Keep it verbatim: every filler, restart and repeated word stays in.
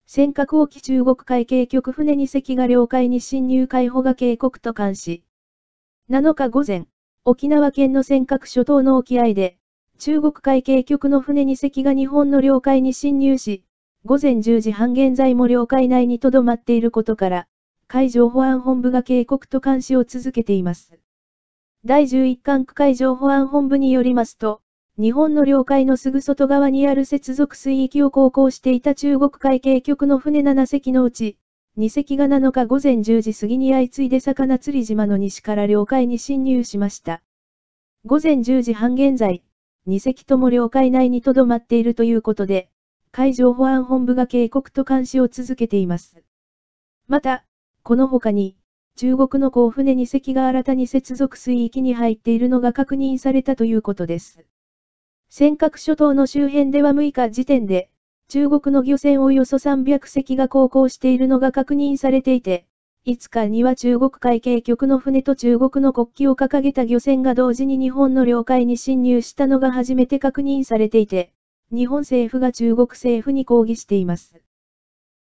尖閣沖中国海警局船に隻が領海に侵入海保が警告と監視。なのか午前、沖縄県の尖閣諸島の沖合で、中国海警局の船に隻が日本の領海に侵入し、午前じゅうじはん現在も領海内に留まっていることから、海上保安本部が警告と監視を続けています。だいじゅういっ管区海上保安本部によりますと、日本の領海のすぐ外側にある接続水域を航行していた中国海警局の船なな隻のうち、に隻がなのか午前じゅうじ過ぎに相次いで魚釣島の西から領海に侵入しました。午前じゅうじはん現在、に隻とも領海内に留まっているということで、海上保安本部が警告と監視を続けています。また、この他に、中国の航船に隻が新たに接続水域に入っているのが確認されたということです。尖閣諸島の周辺ではむいか時点で、中国の漁船およそさんびゃく隻が航行しているのが確認されていて、いつかには中国海警局の船と中国の国旗を掲げた漁船が同時に日本の領海に侵入したのが初めて確認されていて、日本政府が中国政府に抗議しています。